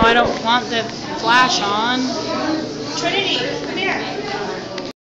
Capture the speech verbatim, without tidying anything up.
I don't want the flash on. Trinity, come here.